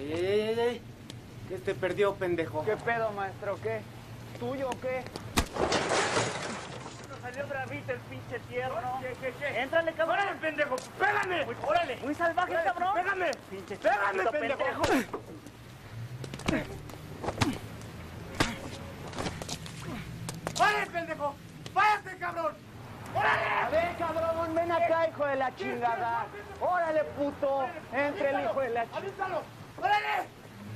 ey. ¿Qué te perdió, pendejo? ¿Qué pedo, maestro? ¿Qué? ¿Tuyo o qué? Nos salió bravito el pinche tierno. ¿Qué? Éntrale, cabrón. ¡Órale, pendejo! ¡Pégame! ¡Órale! Muy salvaje, ¡Órale, cabrón. ¡Pégame! Pinche ¡Pégame, chiquito pendejo! ¡Órale, pendejo! ¡Váyate, cabrón! ¡Órale! A ver, cabrón, ven acá, hijo de la chingada. Órale, puto. Entre el hijo de la chingada. ¡Avísalo! ¡Órale!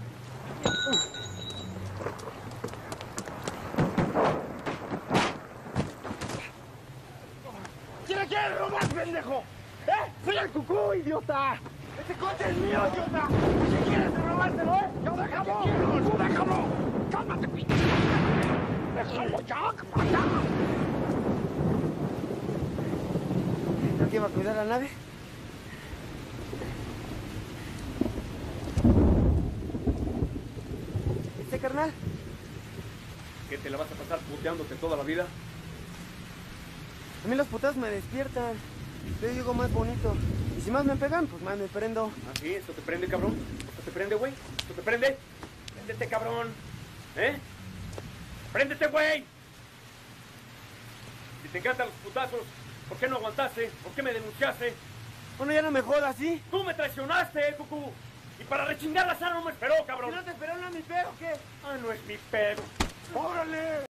¿Quién le quiere robar, pendejo? ¡Soy el cucú, idiota! ¡Ese coche es mío, idiota! ¿Qué quieres robárselo, ¡Yo déjalo! ¡Tú déjalo! ¡Cálmate, pinche! ¡Déjalo ya, ¡ya! ¿No quién va a cuidar la nave? ¿Este carnal? ¿Qué te la vas a pasar puteándote toda la vida? A mí los putas me despiertan. Yo digo más bonito. Y si más me pegan, pues más me prendo. ¿Ah, sí? ¿Esto te prende, cabrón? ¿Esto te prende, güey? ¿Esto te prende? ¡Préndete, cabrón! ¡Préndete, güey! Si te encantan los putazos, ¿por qué no aguantaste? ¿Por qué me denunciaste? Bueno, ya no me jodas, ¿sí? ¡Tú me traicionaste, cucú! Y para rechingar la sala no me esperó, cabrón. ¿Si no te esperó, no es mi pedo, qué? Ah, no es mi pedo. ¡Órale!